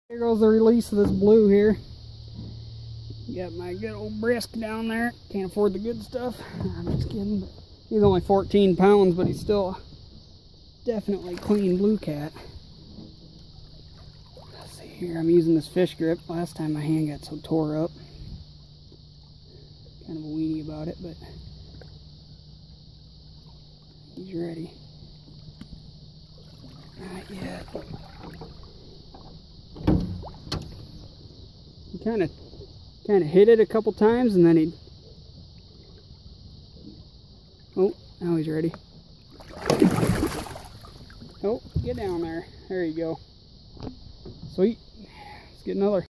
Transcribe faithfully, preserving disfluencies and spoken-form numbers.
Here goes the release of this blue here. Got my good old brisk down there. Can't afford the good stuff. I'm just kidding. He's only fourteen pounds, but he's still definitely clean blue cat. Let's see here. I'm using this fish grip. Last time my hand got so tore up. Kind of a weenie about it, but he's ready. Not yet. He kind of kind of hit it a couple times, and then he. Oh, now he's ready. Oh, get down there. There you go. Sweet. Let's get another.